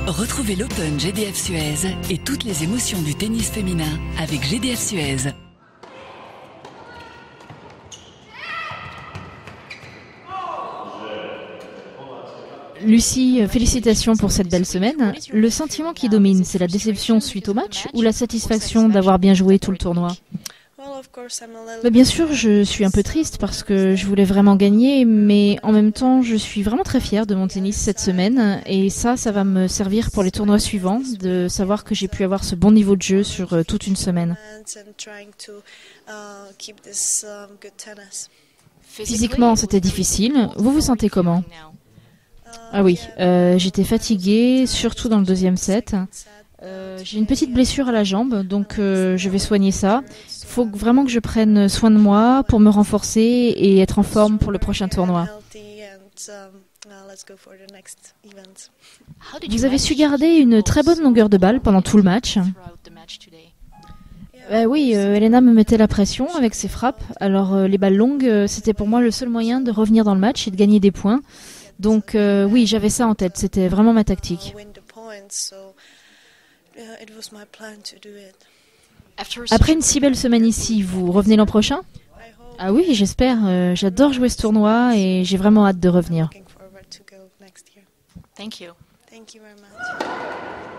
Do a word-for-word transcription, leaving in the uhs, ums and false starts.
Retrouvez l'Open G D F Suez et toutes les émotions du tennis féminin avec G D F Suez. Lucie, félicitations pour cette belle semaine. Le sentiment qui domine, c'est la déception suite au match ou la satisfaction d'avoir bien joué tout le tournoi? Bah, bien sûr, je suis un peu triste parce que je voulais vraiment gagner, mais en même temps, je suis vraiment très fière de mon tennis cette semaine et ça, ça va me servir pour les tournois suivants, de savoir que j'ai pu avoir ce bon niveau de jeu sur euh, toute une semaine. Physiquement, c'était difficile. Vous vous sentez comment? Ah oui, euh, j'étais fatiguée, surtout dans le deuxième set. Euh, j'ai une petite blessure à la jambe, donc euh, je vais soigner ça. Il faut vraiment que je prenne soin de moi pour me renforcer et être en forme pour le prochain tournoi. Vous avez su garder une très bonne longueur de balle pendant tout le match. Euh, oui, euh, Elena me mettait la pression avec ses frappes. Alors euh, les balles longues, euh, c'était pour moi le seul moyen de revenir dans le match et de gagner des points. Donc euh, oui, j'avais ça en tête, c'était vraiment ma tactique. Après une si belle semaine ici, vous revenez l'an prochain? Ah oui, j'espère. Euh, j'adore jouer ce tournoi et j'ai vraiment hâte de revenir. Thank you. Thank you very much.